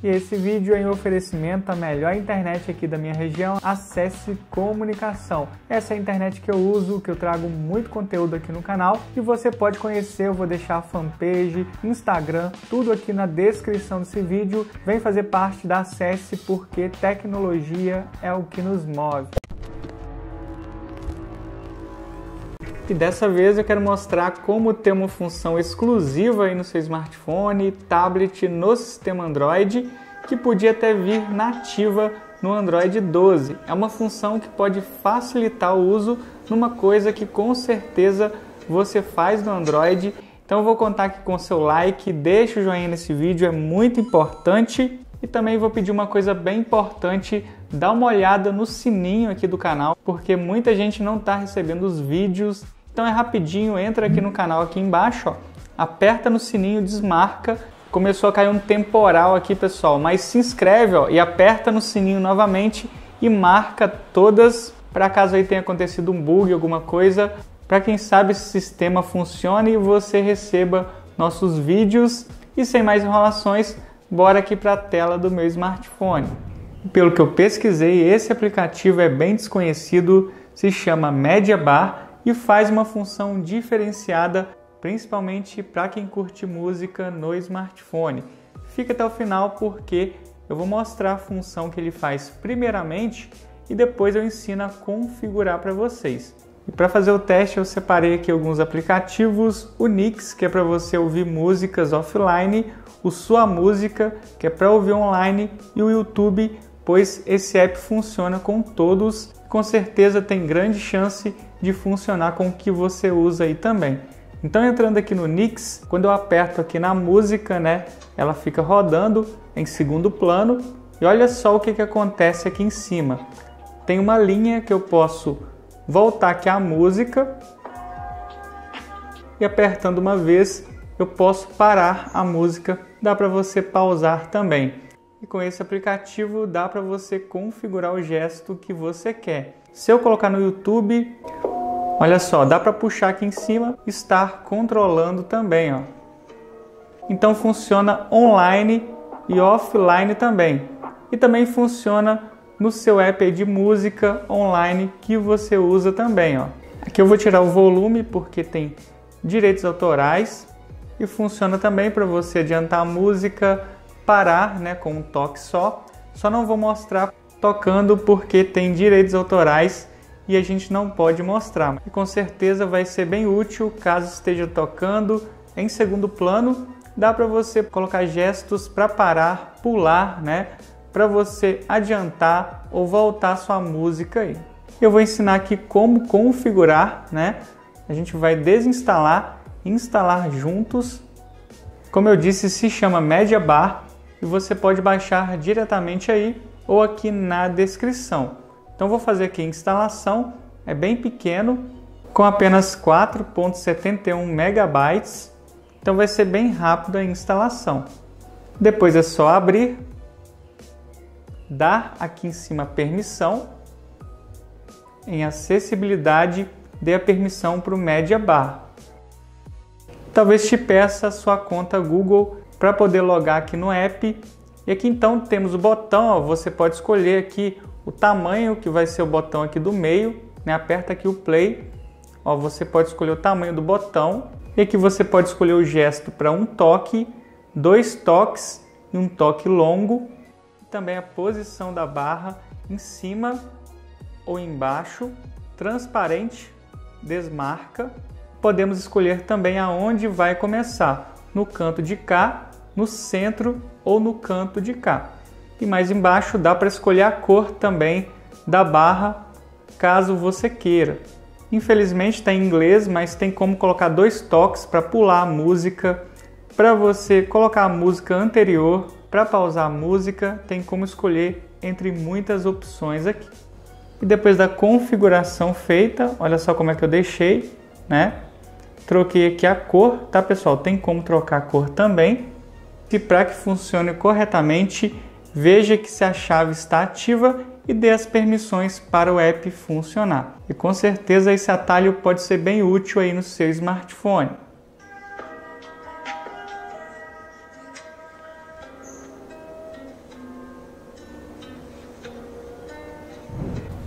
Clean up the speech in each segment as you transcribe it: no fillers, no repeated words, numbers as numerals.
E esse vídeo é em oferecimento à melhor internet aqui da minha região, Acesse Comunicação. Essa é a internet que eu uso, que eu trago muito conteúdo aqui no canal e você pode conhecer, eu vou deixar a fanpage, Instagram, tudo aqui na descrição desse vídeo. Vem fazer parte da Acesse porque tecnologia é o que nos move. E dessa vez eu quero mostrar como ter uma função exclusiva aí no seu smartphone, tablet, no sistema Android, que podia até vir nativa no Android 12. É uma função que pode facilitar o uso numa coisa que com certeza você faz no Android. Então eu vou contar aqui com o seu like, deixa o joinha nesse vídeo, é muito importante. E também vou pedir uma coisa bem importante, dá uma olhada no sininho aqui do canal, porque muita gente não está recebendo os vídeos. Então é rapidinho, entra aqui no canal aqui embaixo, ó, aperta no sininho, desmarca. Começou a cair um temporal aqui, pessoal, mas se inscreve, ó, e aperta no sininho novamente e marca todas, para caso aí tenha acontecido um bug, alguma coisa, para quem sabe esse sistema funcione e você receba nossos vídeos. E sem mais enrolações, bora aqui para a tela do meu smartphone. Pelo que eu pesquisei, esse aplicativo é bem desconhecido, se chama MediaBar e faz uma função diferenciada, principalmente para quem curte música no smartphone. Fica até o final porque eu vou mostrar a função que ele faz primeiramente e depois eu ensino a configurar para vocês. E para fazer o teste eu separei aqui alguns aplicativos, o Nix, que é para você ouvir músicas offline, o Sua Música, que é para ouvir online, e o YouTube, pois esse app funciona com todos, com certeza tem grande chance de funcionar com o que você usa aí também. Então entrando aqui no Nix, quando eu aperto aqui na música, né, ela fica rodando em segundo plano e olha só o que acontece aqui em cima. Tem uma linha que eu posso voltar aqui à música e apertando uma vez eu posso parar a música, dá para você pausar também. E com esse aplicativo dá para você configurar o gesto que você quer. Se eu colocar no YouTube, olha só, dá para puxar aqui em cima, estar controlando também, ó. Então funciona online e offline também. E também funciona no seu app aí de música online que você usa também, ó. Aqui eu vou tirar o volume porque tem direitos autorais e funciona também para você adiantar a música, parar, né, com um toque só. Só não vou mostrar tocando porque tem direitos autorais e a gente não pode mostrar. E com certeza vai ser bem útil caso esteja tocando em segundo plano. Dá para você colocar gestos para parar, pular, né, para você adiantar ou voltar sua música aí. Eu vou ensinar aqui como configurar, né? A gente vai desinstalar e instalar juntos. Como eu disse, se chama MediaBar e você pode baixar diretamente aí ou aqui na descrição. Então vou fazer aqui a instalação, é bem pequeno, com apenas 4.71 megabytes, então vai ser bem rápido a instalação. Depois é só abrir, dar aqui em cima permissão, em acessibilidade, dê a permissão para o MediaBar. Talvez te peça a sua conta Google para poder logar aqui no app. E aqui então temos o botão, ó, você pode escolher aqui o tamanho, que vai ser o botão aqui do meio, né? Aperta aqui o play, ó, você pode escolher o tamanho do botão. E aqui você pode escolher o gesto para um toque, 2 toques e um toque longo. E também a posição da barra em cima ou embaixo, transparente, desmarca. Podemos escolher também aonde vai começar, no canto de cá, no centro ou no canto de cá. E mais embaixo dá para escolher a cor também da barra, caso você queira. Infelizmente está em inglês, mas tem como colocar 2 toques para pular a música, para você colocar a música anterior, para pausar a música, tem como escolher entre muitas opções aqui. E depois da configuração feita, olha só como é que eu deixei, né? Troquei aqui a cor, tá, pessoal? Tem como trocar a cor também. E para que funcione corretamente, veja que se a chave está ativa e dê as permissões para o app funcionar. E com certeza esse atalho pode ser bem útil aí no seu smartphone.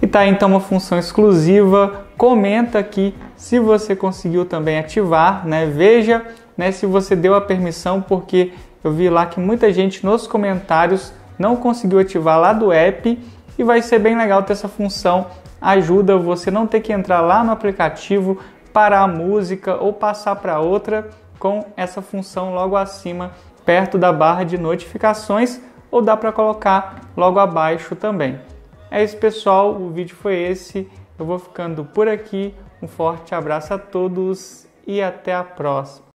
tá então uma função exclusiva. Comenta aqui se você conseguiu também ativar, né? Veja, né, se você deu a permissão, porque eu vi lá que muita gente nos comentários não conseguiu ativar lá do app, e vai ser bem legal ter essa função. Ajuda você não ter que entrar lá no aplicativo, parar a música ou passar para outra, com essa função logo acima, perto da barra de notificações, ou dá para colocar logo abaixo também. É isso, pessoal, o vídeo foi esse. Eu vou ficando por aqui. Um forte abraço a todos e até a próxima.